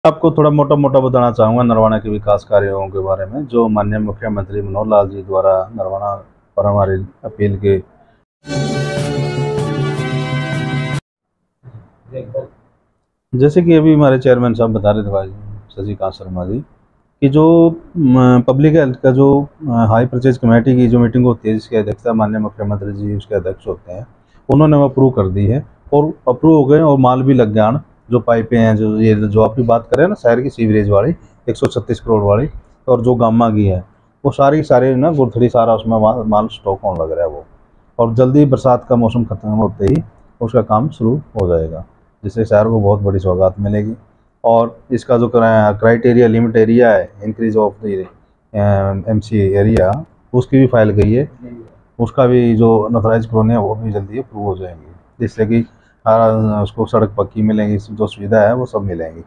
आपको थोड़ा मोटा मोटा बताना चाहूँगा नरवाना के विकास कार्यों के बारे में, जो माननीय मुख्यमंत्री मनोहर लाल जी द्वारा नरवाना पर हमारी अपील के जैसे कि अभी हमारे चेयरमैन साहब बता रहे थे भाई शशिकांत शर्मा जी कि जो पब्लिक हेल्थ का जो हाई परचेज कमेटी की जो मीटिंग होती है, जिसकी अध्यक्षता माननीय मुख्यमंत्री जी उसके अध्यक्ष होते हैं, उन्होंने वो अप्रूव कर दी है और अप्रूव हो गए और माल भी लग गया। जो पाइपें हैं, जो आपकी बात करें ना शहर की सीवरेज वाली 136 करोड़ वाली, और जो गामा की है, वो सारी सारे ना गुरथड़ी सारा उसमें माल स्टॉक होने लग रहा है वो। और जल्दी बरसात का मौसम खत्म होते ही उसका काम शुरू हो जाएगा, जिससे शहर को बहुत बड़ी सौगात मिलेगी। और इसका जो क्राइटेरिया लिमिट एरिया है, increase of the MC area, उसकी भी फाइल गई है। उसका भी जो नथराइज कॉलोनी है वो भी जल्दी अप्रूव हो जाएंगी, जिससे कि उसको सड़क पक्की मिलेंगी, जो सुविधा है वो सब मिलेंगी।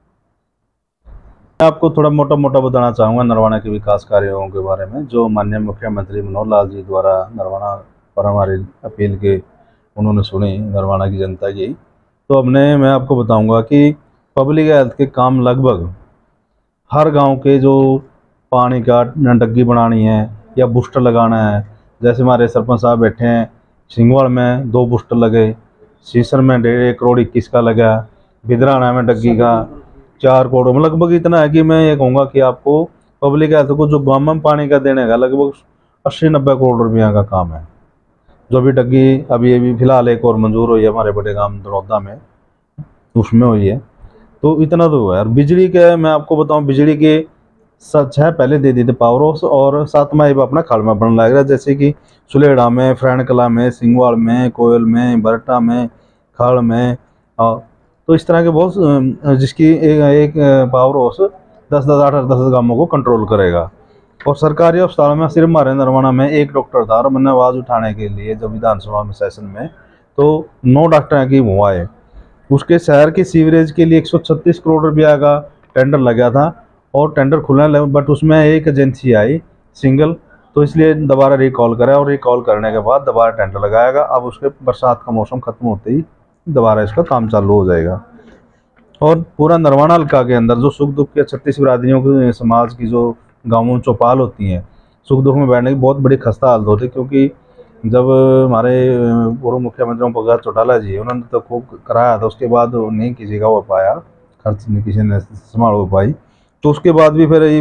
मैं आपको थोड़ा मोटा मोटा बताना चाहूँगा नरवाना के विकास कार्यों के बारे में, जो माननीय मुख्यमंत्री मनोहर लाल जी द्वारा नरवाना पर हमारी अपील के उन्होंने सुनी नरवाना की जनता की। तो मैं आपको बताऊंगा कि पब्लिक हेल्थ के काम लगभग हर गांव के, जो पानी का टंकी बनानी है या बूस्टर लगाना है, जैसे हमारे सरपंच साहब बैठे हैं, सिंगवाड़ में 2 बूस्टर लगे, सीसर में 1.5 करोड़ 21 का लगा, बिदराना में टंकी का 4 करोड़, लगभग इतना है कि मैं ये कहूँगा कि आपको पब्लिक हेल्थ को जो गाँव में पानी का देने का लगभग 80-90 करोड़ रुपया का काम है। जो भी टंकी अभी फिलहाल एक और मंजूर हुई है हमारे बड़े गांव दरौदा में, उसमें हुई है। तो इतना तो है। और बिजली के मैं आपको बताऊं, बिजली के 6 पहले दे दी थी पावर हाउस, और 7वां ये अपना खाल में बनने लग रहा है, जैसे कि सुलेड़ा में, फ्रैंकला में, सिंगवाड़ में, कोयल में, बरटा में, खाल में। तो इस तरह के बहुत जिसकी एक पावर हाउस 10-10, 8-10 गांवों को कंट्रोल करेगा। और सरकारी अस्पताल में सिर्फ हमारे नरवाना में एक डॉक्टर था, और मैंने आवाज़ उठाने के लिए जब विधानसभा में सेशन में, तो 9 डॉक्टर की वो आए। उसके शहर की सीवरेज के लिए 136 करोड़ रुपया का टेंडर लगा था, और टेंडर खुला, बट उसमें एक एजेंसी आई सिंगल, तो इसलिए दोबारा रिकॉल करा, और रिकॉल करने के बाद दोबारा टेंडर लगाएगा। अब उसके बरसात का मौसम खत्म होते ही दोबारा इसका काम चालू हो जाएगा। और पूरा नरवाना हल्का के अंदर जो सुख दुख के 36 बिरादरियों के समाज की जो गाँवों में चौपाल होती हैं, सुख दुख में बैठने की बहुत बड़ी खस्ता हालत होती है। क्योंकि जब हमारे पूर्व मुख्यमंत्री प्रकाश चौटाला जी, उन्होंने तो खूब कराया था, उसके बाद नहीं किसी का हो पाया, खर्च नहीं किसी ने संभाल हो पाई। तो उसके बाद भी फिर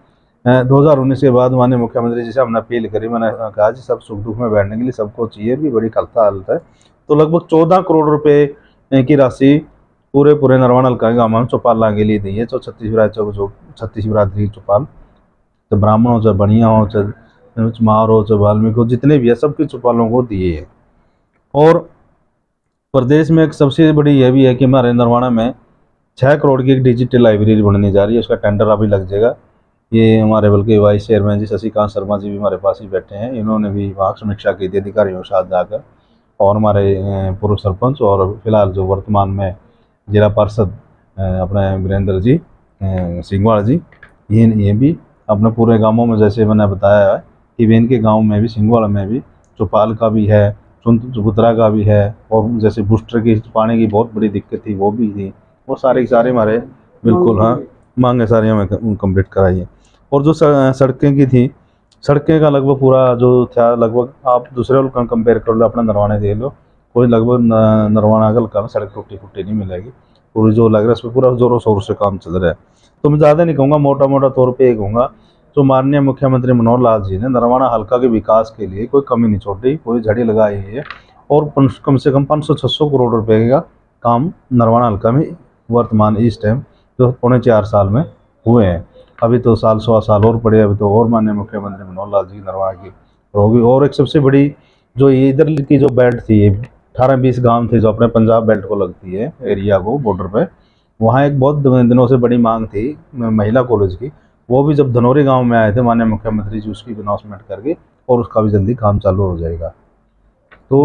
2019 के बाद माननीय मुख्यमंत्री जी से हमने अपील करी, मैंने कहा जी सब सुख दुख में बैठने के लिए सबको चाहिए, भी बड़ी खस्ता हालत है। तो लगभग 14 करोड़ रुपए की राशि पूरे नरवाना हल्का के गाँव में चौपाल के लिए दी है। जो 36 बिरादरी चौपाल, चाहे ब्राह्मण हो, चाहे बनिया हो, चाहे मार हो, चाहे वाल्मीकि हो, जितने भी है सबके चौपालों को दिए है। और प्रदेश में एक सबसे बड़ी यह भी है कि हमारे नरवाना में 6 करोड़ की एक डिजिटल लाइब्रेरी बनने जा रही है, उसका टेंडर अभी लग जाएगा। ये हमारे बल्कि वाइस चेयरमैन जी शशिकांत शर्मा जी भी हमारे पास ही बैठे हैं, इन्होंने भी वहाँ समीक्षा की थी अधिकारियों के साथ जाकर। और हमारे पूर्व सरपंच और फिलहाल जो वर्तमान में जिला पार्षद अपने वीरेंद्र जी सिंगवाड़ जी, ये भी अपने पूरे गांवों में, जैसे मैंने बताया है कि इनके गांव में भी, सिंगवाड़ में भी चौपाल का भी है, चबूतरा का भी है, और जैसे बूस्टर की पानी की बहुत बड़ी दिक्कत थी वो भी थी, वो सारे हमारे बिल्कुल, हाँ, मांगे सारी हमें कंप्लीट कराई है। और जो सड़कें की थी, सड़कें का लगभग पूरा जो था, लगभग आप दूसरे लोग कंपेयर कर लो, अपना नरवाना देख लो, कोई लगभग नरवाना हल्का में सड़क टूटी फूटी नहीं मिलेगी। पूरी जो लग रहा है उस पर पूरा जोरों शोर से काम चल रहा है। तो मैं ज़्यादा नहीं कहूँगा, मोटा मोटा तौर पे ये कहूँगा, जो माननीय मुख्यमंत्री मनोहर लाल जी ने नरवाना हल्का के विकास के लिए कोई कमी नहीं छोड़ी, कोई झड़ी लगाई है, और कम से कम 500-600 करोड़ रुपए का काम नरवाना हल्का में वर्तमान इस टाइम जो 3.25 साल में हुए हैं। अभी तो साल 1.25 साल और पड़े, अभी तो और माननीय मुख्यमंत्री मनोहर लाल जी नरवाना की होगी। और एक सबसे बड़ी जो ये इधर की जो बेल्ट थी, 18-20 गांव थे जो अपने पंजाब बेल्ट को लगती है एरिया को, बॉर्डर पे, वहाँ एक बहुत दिनों से बड़ी मांग थी महिला कॉलेज की। वो भी जब धनौरी गांव में आए थे माननीय मुख्यमंत्री जी, उसकी भी अनाउंसमेंट करके, और उसका भी जल्दी काम चालू हो जाएगा। तो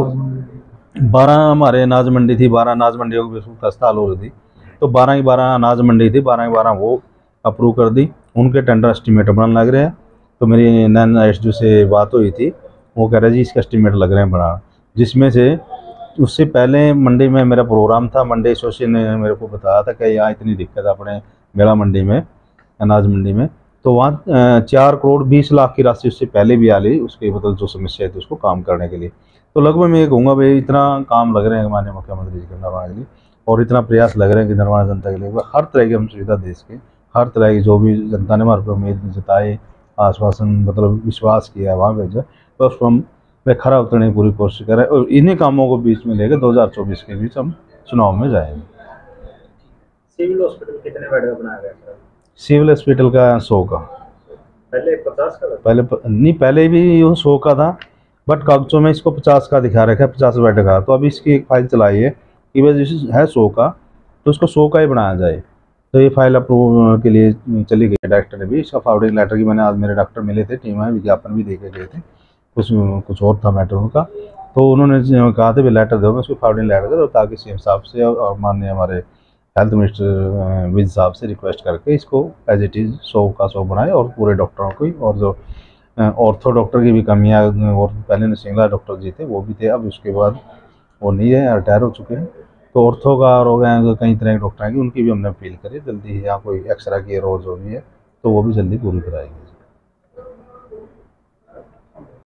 12 हमारे अनाज मंडी थी, 12 अनाज मंडियों की बिल्कुल खस्ता हाल हो रही थी, तो 12 की 12 अनाज मंडी थी, 12 की 12 वो अप्रूव कर दी, उनके टेंडर एस्टिमेट बनने लग रहे हैं। तो मेरी नैन एसडीओ से बात हुई थी, वो कह रहे जी इसका एस्टिमेट लग रहे हैं बना, जिसमें से उससे पहले मंडी में मेरा प्रोग्राम था। मंडी एसोसिएशन ने मेरे को बताया था कि यहाँ इतनी दिक्कत है अपने मेला मंडी में, अनाज मंडी में, तो वहाँ 4 करोड़ 20 लाख की राशि उससे पहले भी आ ली, उसके मतलब जो समस्या थी उसको काम करने के लिए। तो लगभग मैं ये कहूँगा भाई इतना काम लग रहे हैं माननीय मुख्यमंत्री जी के नरवाना के लिए, और इतना प्रयास लग रहे हैं कि नरवाना जनता के लिए हर तरह की हम सुविधा दे सकें। हर तरह की जो भी जनता ने हमारे पर उम्मीद जताए, आश्वासन मतलब विश्वास किया वहाँ भेजा, तो उसको हम मैं खरा उतरने की पूरी कोशिश करें, और इन्हीं कामों को बीच में लेकर 2024 के बीच हम चुनाव में जाएंगे। सिविल हॉस्पिटल कितने बेड का बनाया गया सर? सिविल हॉस्पिटल का 100 का, पहले 50 का था? नहीं पहले भी ये 100 का था, बट कागजों में इसको 50 का दिखा रखा है, 50 बेड का। तो अभी इसकी एक फाइल चलाई है कि वह जैसे है 100 का, तो उसको 100 का ही बनाया जाए। तो ये फाइल अप्रूव के लिए चली गई, डायरेक्टर ने भी इसका फॉरवर्डिंग लेटर की, मैंने आज मेरे डॉक्टर मिले थे, टीम में विज्ञापन भी दे के गए थे, कुछ और था मैटर उनका, तो उन्होंने कहा था भी लेटर दो, मैं उसको फॉरवर्डिंग लेटर करो, ताकि सीएम साहब से और माननीय हमारे हेल्थ मिनिस्टर विज साहब से रिक्वेस्ट करके इसको एज इट इज़ 100 का 100 बनाए, और पूरे डॉक्टरों को ही, और जो ऑर्थो डॉक्टर की भी कमियाँ, और पहले ने सिंगला डॉक्टर जी थे वो भी थे, अब उसके बाद वो नहीं है, रिटायर हो चुके हैं। तो ऑर्थो का और हो गए कई तरह के डॉक्टर हैं कि उनकी भी हमने अपील करी जल्दी ही, यहाँ कोई एक्सरा की रोज हो भी है तो वो भी जल्दी पूरी कराएंगे।